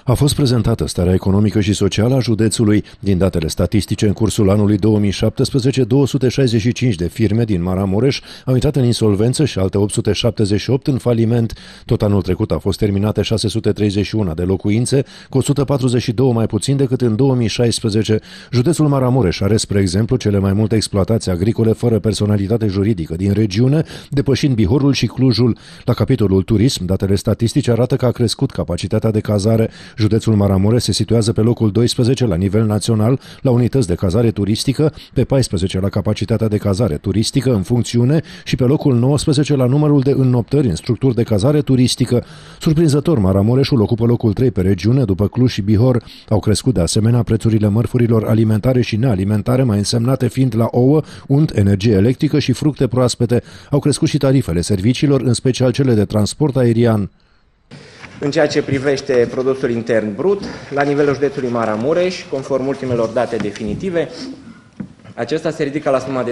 A fost prezentată starea economică și socială a județului. Din datele statistice, în cursul anului 2017, 265 de firme din Maramureș au intrat în insolvență și alte 878 în faliment. Tot anul trecut au fost terminate 631 de locuințe, cu 142 mai puțin decât în 2016. Județul Maramureș are, spre exemplu, cele mai multe exploatații agricole fără personalitate juridică din regiune, depășind Bihorul și Clujul. La capitolul turism, datele statistice arată că a crescut capacitatea de cazare. Județul Maramureș se situează pe locul 12 la nivel național la unități de cazare turistică, pe 14 la capacitatea de cazare turistică în funcțiune și pe locul 19 la numărul de înnoptări în structuri de cazare turistică. Surprinzător, Maramureșul ocupă locul 3 pe regiune, după Cluj și Bihor. Au crescut de asemenea prețurile mărfurilor alimentare și nealimentare, mai însemnate fiind la ouă, unt, energie electrică și fructe proaspete. Au crescut și tarifele serviciilor, în special cele de transport aerian. În ceea ce privește produsul intern brut, la nivelul județului Maramureș, conform ultimelor date definitive, acesta se ridică la suma de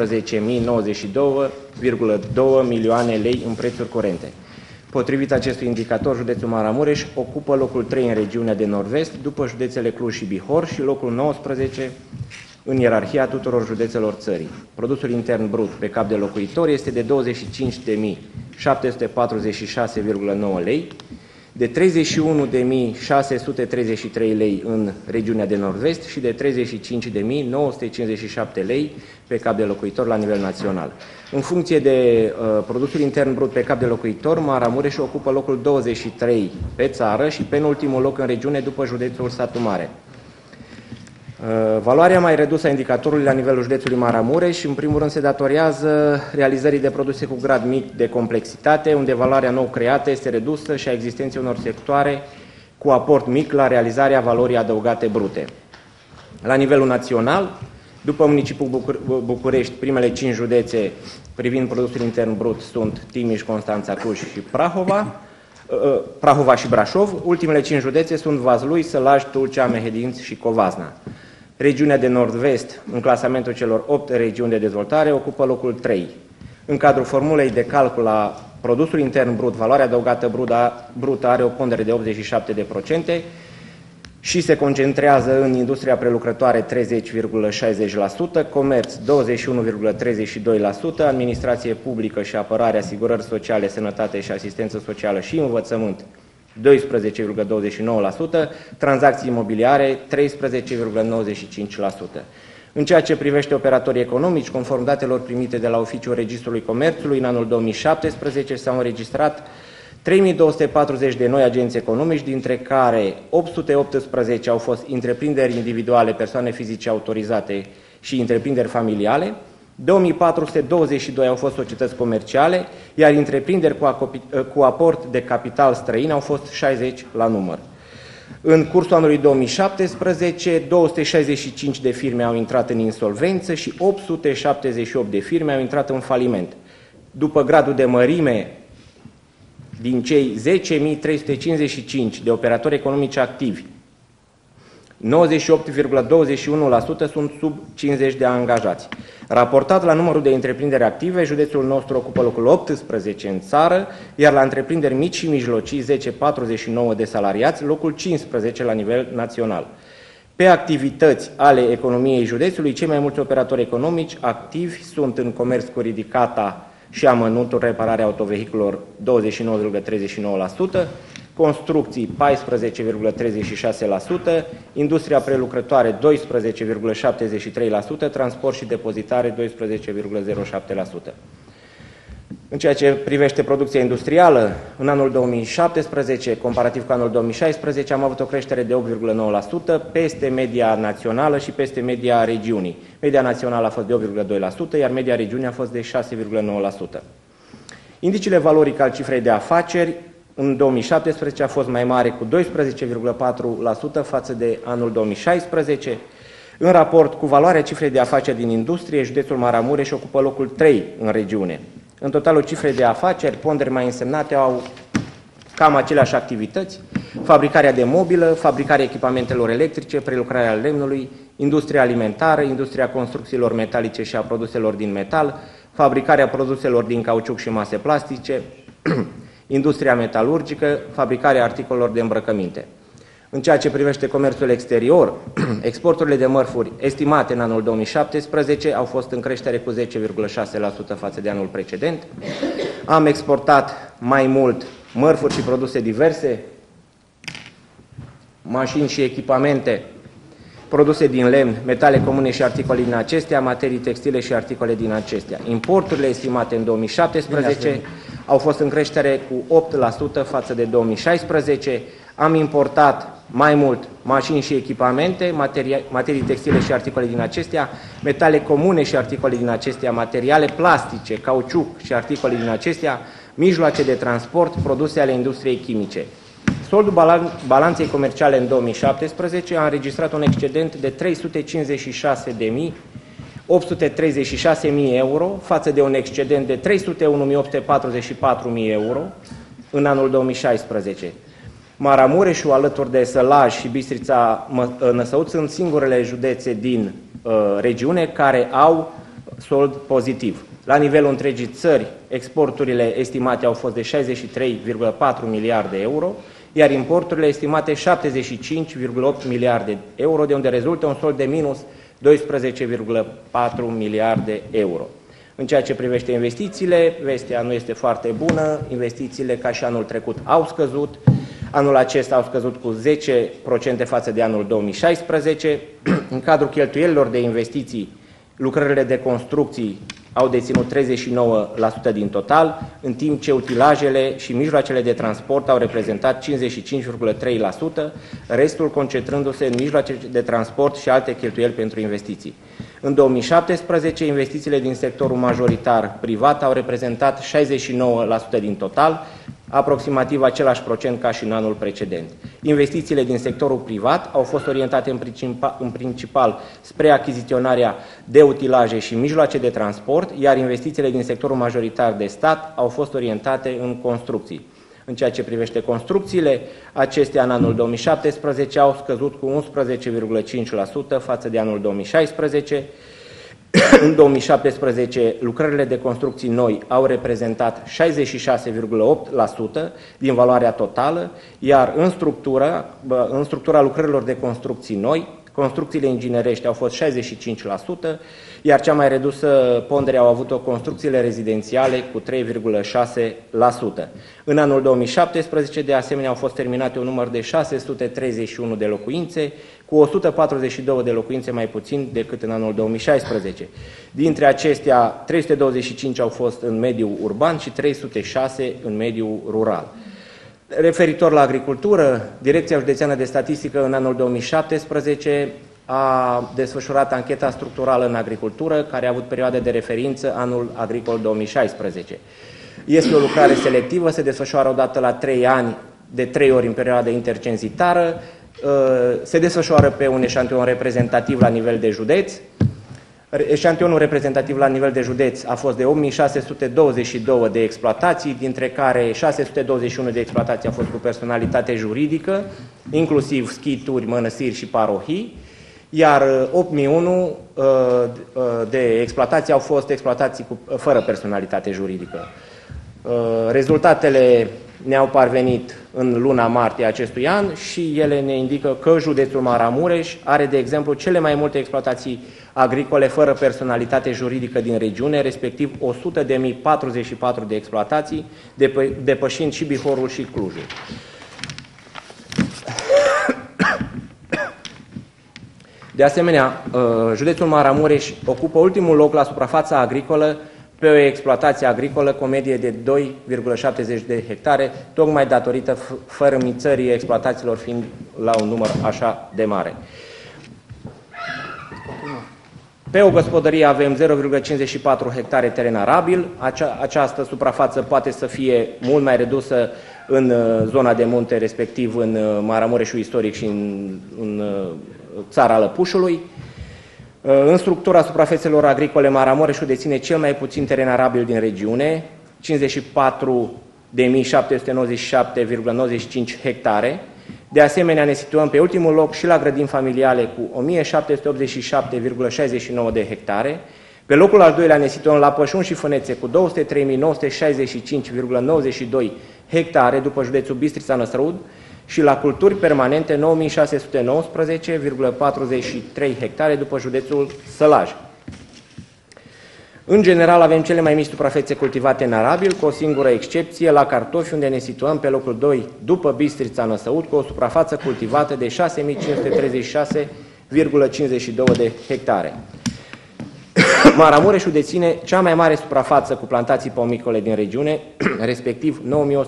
12.092,2 milioane lei în prețuri curente. Potrivit acestui indicator, județul Maramureș ocupă locul 3 în regiunea de nord-vest, după județele Cluj și Bihor, și locul 19 în ierarhia tuturor județelor țării. Produsul intern brut pe cap de locuitor este de 25.746,9 lei, de 31.633 lei în regiunea de nord-vest și de 35.957 lei pe cap de locuitor la nivel național. În funcție de produsul intern brut pe cap de locuitor, Maramureș ocupă locul 23 pe țară și penultimul loc în regiune după județul Satu Mare. Valoarea mai redusă a indicatorului la nivelul județului Maramureș, în primul rând, se datorează realizării de produse cu grad mic de complexitate, unde valoarea nou creată este redusă, și a existenței unor sectoare cu aport mic la realizarea valorii adăugate brute. La nivelul național, după municipiul București, primele 5 județe privind produsul intern brut sunt Timiș, Constanța, Cluj și Prahova și Brașov. Ultimele 5 județe sunt Vaslui, Sălaj, Tulcea, Mehedinți și Covasna. Regiunea de nord-vest, în clasamentul celor 8 regiuni de dezvoltare, ocupă locul 3. În cadrul formulei de calcul la produsul intern brut, valoarea adăugată brută are o pondere de 87% și se concentrează în industria prelucrătoare 30,60%, comerț 21,32%, administrație publică și apărare, asigurări sociale, sănătate și asistență socială și învățământ 12,29%, tranzacții imobiliare 13,95%. În ceea ce privește operatorii economici, conform datelor primite de la Oficiul Registrului Comerțului, în anul 2017 s-au înregistrat 3240 de noi agenți economici, dintre care 818 au fost întreprinderi individuale, persoane fizice autorizate și întreprinderi familiale, 2422 au fost societăți comerciale, iar întreprinderi cu aport de capital străin au fost 60 la număr. În cursul anului 2017, 265 de firme au intrat în insolvență și 878 de firme au intrat în faliment. După gradul de mărime, din cei 10.355 de operatori economici activi, 98,21% sunt sub 50 de angajați. Raportat la numărul de întreprinderi active, județul nostru ocupă locul 18 în țară, iar la întreprinderi mici și mijlocii, 1049 de salariați, locul 15 la nivel național. Pe activități ale economiei județului, cei mai mulți operatori economici activi sunt în comerț cu ridicata și amănuntul, repararea autovehiculelor 29,39%, construcții 14,36%, industria prelucrătoare 12,73%, transport și depozitare 12,07%. În ceea ce privește producția industrială, în anul 2017, comparativ cu anul 2016, am avut o creștere de 8,9%, peste media națională și peste media regiunii. Media națională a fost de 8,2%, iar media regiunii a fost de 6,9%. Indicele valoric al cifrei de afaceri în 2017 a fost mai mare cu 12,4% față de anul 2016. În raport cu valoarea cifrei de afaceri din industrie, județul Maramureș ocupă locul 3 în regiune. În totalul cifrei de afaceri, ponderi mai însemnate au cam aceleași activități: fabricarea de mobilă, fabricarea echipamentelor electrice, prelucrarea lemnului, industria alimentară, industria construcțiilor metalice și a produselor din metal, fabricarea produselor din cauciuc și mase plastice, industria metalurgică, fabricarea articolelor de îmbrăcăminte. În ceea ce privește comerțul exterior, exporturile de mărfuri estimate în anul 2017 au fost în creștere cu 10,6% față de anul precedent. Am exportat mai mult mărfuri și produse diverse, mașini și echipamente, produse din lemn, metale comune și articole din acestea, materii textile și articole din acestea. Importurile estimate în 2017 au fost în creștere cu 8% față de 2016. Am importat mai mult mașini și echipamente, materii textile și articole din acestea, metale comune și articole din acestea, materiale plastice, cauciuc și articole din acestea, mijloace de transport, produse ale industriei chimice. Soldul balanței comerciale în 2017 a înregistrat un excedent de 356.836.000 euro față de un excedent de 301.844.000 euro în anul 2016. Maramureșul, alături de Sălaj și Bistrița Năsăud, sunt singurele județe din regiune care au sold pozitiv. La nivelul întregii țări, exporturile estimate au fost de 63,4 miliarde euro, iar importurile estimate 75,8 miliarde euro, de unde rezultă un sold de minus 12,4 miliarde euro. În ceea ce privește investițiile, vestea nu este foarte bună, investițiile ca și anul trecut au scăzut, anul acesta au scăzut cu 10% față de anul 2016. În cadrul cheltuielilor de investiții, lucrările de construcții au deținut 39% din total, în timp ce utilajele și mijloacele de transport au reprezentat 55,3%, restul concentrându-se în mijloace de transport și alte cheltuieli pentru investiții. În 2017, investițiile din sectorul majoritar privat au reprezentat 69% din total, aproximativ același procent ca și în anul precedent. Investițiile din sectorul privat au fost orientate în principal spre achiziționarea de utilaje și mijloace de transport, iar investițiile din sectorul majoritar de stat au fost orientate în construcții. În ceea ce privește construcțiile, acestea în anul 2017 au scăzut cu 11,5% față de anul 2016. În 2017, lucrările de construcții noi au reprezentat 66,8% din valoarea totală, iar în structura lucrărilor de construcții noi, construcțiile inginerești au fost 65%, iar cea mai redusă pondere au avut-o construcțiile rezidențiale cu 3,6%. În anul 2017, de asemenea, au fost terminate un număr de 631 de locuințe, cu 142 de locuințe mai puțin decât în anul 2016. Dintre acestea, 325 au fost în mediul urban și 306 în mediul rural. Referitor la agricultură, Direcția Județeană de Statistică în anul 2017 a desfășurat ancheta structurală în agricultură, care a avut perioadă de referință anul agricol 2016. Este o lucrare selectivă, se desfășoară odată la 3 ani, de 3 ori în perioadă intercenzitară, se desfășoară pe un eșantion reprezentativ la nivel de județ. Eșantionul reprezentativ la nivel de județ a fost de 8622 de exploatații, dintre care 621 de exploatații au fost cu personalitate juridică, inclusiv schituri, mănăstiri și parohii, iar 8001 de exploatații au fost exploatații fără personalitate juridică. Rezultatele ne-au parvenit în luna martie acestui an și ele ne indică că județul Maramureș are, de exemplu, cele mai multe exploatații agricole fără personalitate juridică din regiune, respectiv 100.044 de exploatații, depășind și Bihorul și Clujul. De asemenea, județul Maramureș ocupă ultimul loc la suprafața agricolă pe o exploatație agricolă cu o medie de 2,70 de hectare, tocmai datorită fărâmițării exploatațiilor fiind la un număr așa de mare. Pe o gospodărie avem 0,54 hectare teren arabil. Această suprafață poate să fie mult mai redusă în zona de munte, respectiv în Maramureșul istoric și în țara Lăpușului. În structura suprafețelor agricole, Maramureșul deține cel mai puțin teren arabil din regiune, 54.797,95 hectare. De asemenea, ne situăm pe ultimul loc și la grădini familiale cu 1.787,69 de hectare. Pe locul al doilea ne situăm la pășuni și fânețe cu 203.965,92 hectare, după județul Bistrița Năsăud, și la culturi permanente 9619,43 hectare după județul Sălaj. În general avem cele mai mici suprafețe cultivate în arabil, cu o singură excepție, la cartofi, unde ne situăm pe locul 2 după Bistrița Năsăud, cu o suprafață cultivată de 6536,52 de hectare. Maramureșul deține cea mai mare suprafață cu plantații pomicole din regiune, respectiv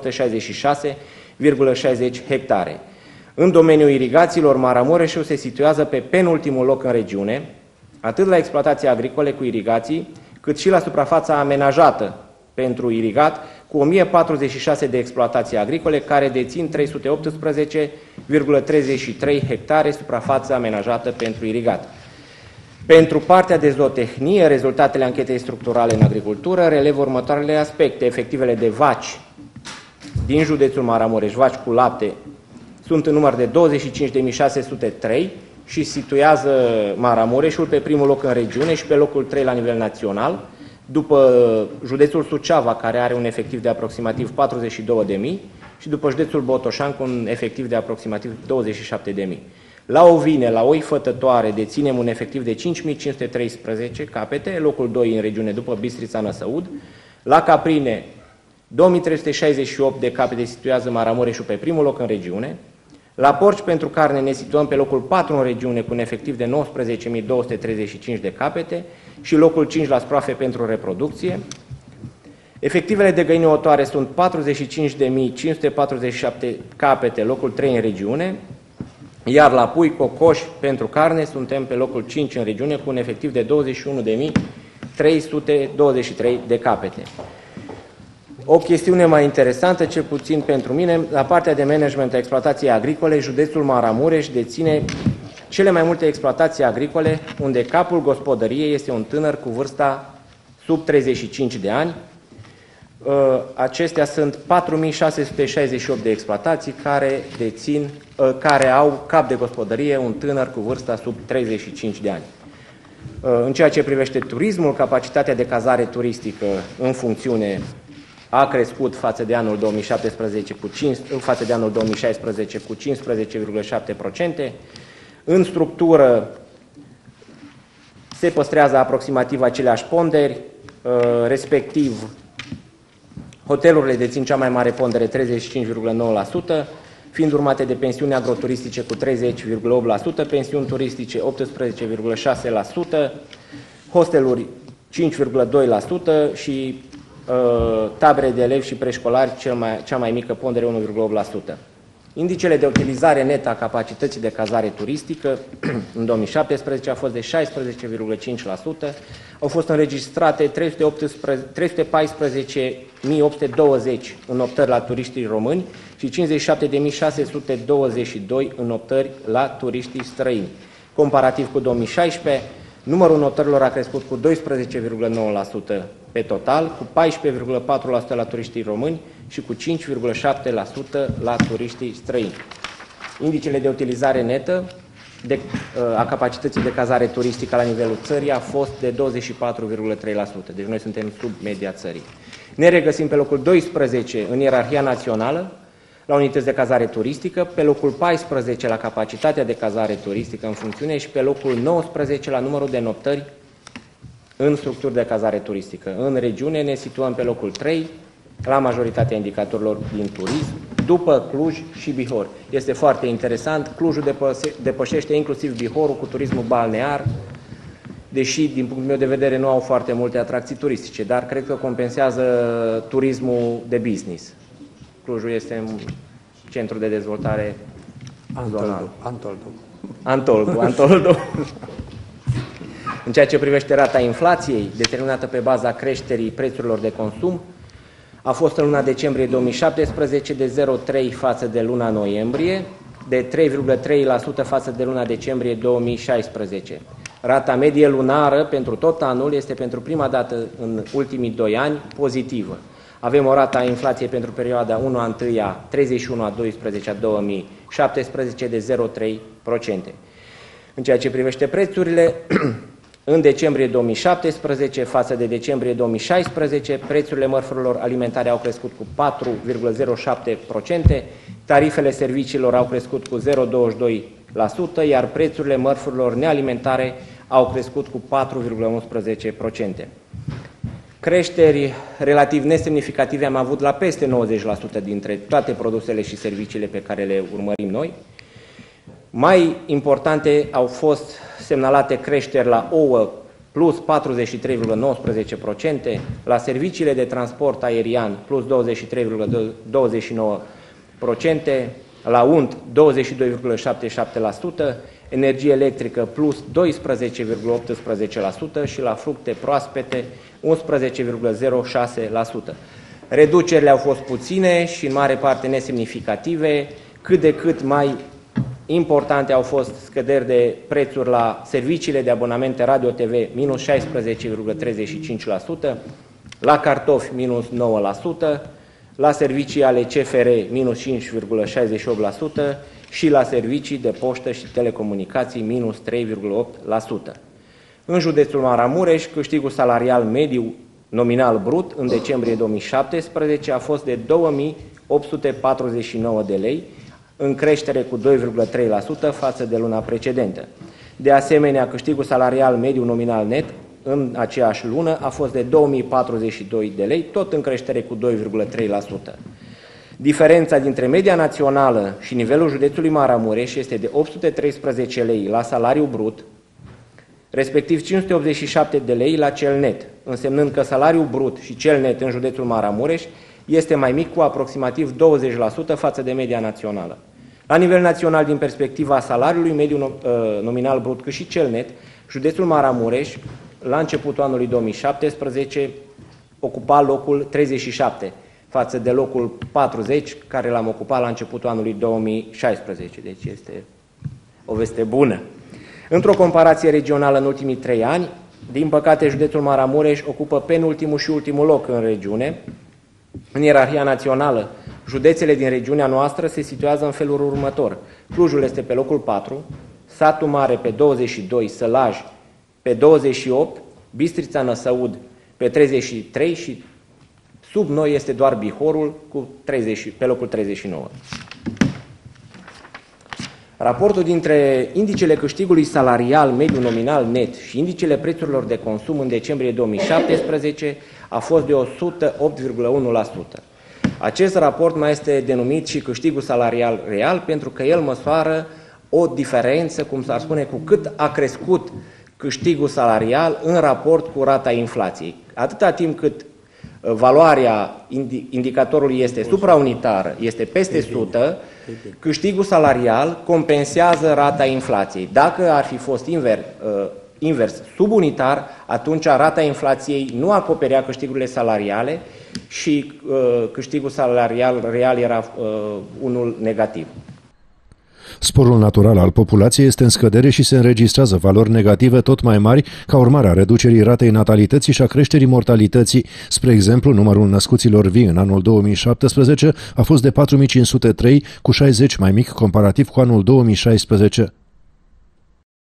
9166,60 hectare. În domeniul irigațiilor, Maramureșul se situează pe penultimul loc în regiune, atât la exploatații agricole cu irigații, cât și la suprafața amenajată pentru irigat, cu 1046 de exploatații agricole, care dețin 318,33 hectare suprafață amenajată pentru irigat. Pentru partea de zootehnie, rezultatele anchetei structurale în agricultură relevă următoarele aspecte. Efectivele de vaci din județul Maramureș, vaci cu lapte, sunt în număr de 25.603 și situează Maramureșul pe primul loc în regiune și pe locul 3 la nivel național, după județul Suceava, care are un efectiv de aproximativ 42.000 și după județul Botoșan cu un efectiv de aproximativ 27.000. La ovine, la oi fătătoare, deținem un efectiv de 5.513 capete, locul 2 în regiune după Bistrița Năsăud. La caprine, 2.368 de capete situează Maramureșul pe primul loc în regiune. La porci pentru carne ne situăm pe locul 4 în regiune cu un efectiv de 19.235 de capete și locul 5 la sproafe pentru reproducție. Efectivele de găini otoare sunt 45.547 capete, locul 3 în regiune, iar la pui cocoși pentru carne suntem pe locul 5 în regiune cu un efectiv de 21.323 de capete. O chestiune mai interesantă, cel puțin pentru mine, la partea de management a exploatației agricole, județul Maramureș deține cele mai multe exploatații agricole, unde capul gospodăriei este un tânăr cu vârsta sub 35 de ani. Acestea sunt 4.668 de exploatații care au cap de gospodărie un tânăr cu vârsta sub 35 de ani. În ceea ce privește turismul, capacitatea de cazare turistică în funcțiune a crescut față de anul 2016 cu 15,7%. În structură se păstrează aproximativ aceleași ponderi, respectiv hotelurile dețin cea mai mare pondere, 35,9%, fiind urmate de pensiuni agroturistice cu 30,8%, pensiuni turistice 18,6%, hosteluri 5,2% și tabere de elevi și preșcolari cea mai mică pondere 1,8%. Indicele de utilizare netă a capacității de cazare turistică în 2017 a fost de 16,5%, au fost înregistrate 314.820 înoptări la turiștii români și 57.622 înoptări la turiștii străini. Comparativ cu 2016, numărul notărilor a crescut cu 12,9% pe total, cu 14,4% la turiștii români și cu 5,7% la turiștii străini. Indicele de utilizare netă a capacității de cazare turistică la nivelul țării a fost de 24,3%, deci noi suntem sub media țării. Ne regăsim pe locul 12 în ierarhia națională la unități de cazare turistică, pe locul 14 la capacitatea de cazare turistică în funcțiune și pe locul 19 la numărul de noptări în structuri de cazare turistică. În regiune ne situăm pe locul 3 la majoritatea indicatorilor din turism, după Cluj și Bihor. Este foarte interesant, Clujul depășește inclusiv Bihorul cu turismul balnear, deși, din punctul meu de vedere, nu au foarte multe atracții turistice, dar cred că compensează turismul de business. Clujul este un centru de dezvoltare zonal. Antoldu. În ceea ce privește rata inflației, determinată pe baza creșterii prețurilor de consum, a fost în luna decembrie 2017 de 0,3 față de luna noiembrie, de 3,3% față de luna decembrie 2016. Rata medie lunară pentru tot anul este pentru prima dată în ultimii 2 ani pozitivă. Avem o rată a inflației pentru perioada 1 a 1 a 31 a 12 a 2017 de 0,3%. În ceea ce privește prețurile, În decembrie 2017, față de decembrie 2016, prețurile mărfurilor alimentare au crescut cu 4,07%, tarifele serviciilor au crescut cu 0,22%, iar prețurile mărfurilor nealimentare au crescut cu 4,11%. Creșteri relativ nesemnificative am avut la peste 90% dintre toate produsele și serviciile pe care le urmărim noi. Mai importante au fost semnalate creșteri la ouă plus 43,19%, la serviciile de transport aerian plus 23,29%, la unt 22,77%, energie electrică plus 12,18% și la fructe proaspete 11,06%. Reducerile au fost puține și în mare parte nesemnificative, cât de cât mai importante au fost scăderi de prețuri la serviciile de abonamente radio-TV minus 16,35%, la cartofi minus 9%, la servicii ale CFR minus 5,68% și la servicii de poștă și telecomunicații minus 3,8%. În județul Maramureș, câștigul salarial mediu nominal brut în decembrie 2017 a fost de 2849 de lei, în creștere cu 2,3% față de luna precedentă. De asemenea, câștigul salarial mediu nominal net în aceeași lună a fost de 2042 de lei, tot în creștere cu 2,3%. Diferența dintre media națională și nivelul județului Maramureș este de 813 lei la salariu brut, respectiv 587 de lei la cel net, însemnând că salariul brut și cel net în județul Maramureș este mai mic cu aproximativ 20% față de media națională. La nivel național, din perspectiva salariului mediu nominal brut cât și cel net, județul Maramureș, la începutul anului 2017, ocupa locul 37, față de locul 40, care l-am ocupat la începutul anului 2016. Deci este o veste bună. Într-o comparație regională în ultimii 3 ani, din păcate, județul Maramureș ocupă penultimul și ultimul loc în regiune. În ierarhia națională, județele din regiunea noastră se situează în felul următor. Clujul este pe locul 4, Satul Mare pe 22, Sălaj pe 28, Bistrița Năsăud pe 33 și sub noi este doar Bihorul pe locul 39. Raportul dintre indicele câștigului salarial mediu nominal net și indicele prețurilor de consum în decembrie 2017 a fost de 108,1%. Acest raport mai este denumit și câștigul salarial real pentru că el măsoară o diferență, cum s-ar spune, cu cât a crescut câștigul salarial în raport cu rata inflației. Atâta timp cât valoarea indicatorului este supraunitară, este peste 100, câștigul salarial compensează rata inflației. Dacă ar fi fost invers subunitar, atunci rata inflației nu acoperea câștigurile salariale și câștigul salarial real era unul negativ. Sporul natural al populației este în scădere și se înregistrează valori negative tot mai mari ca urmare a reducerii ratei natalității și a creșterii mortalității. Spre exemplu, numărul născuților vii în anul 2017 a fost de 4503, cu 60 mai mic comparativ cu anul 2016.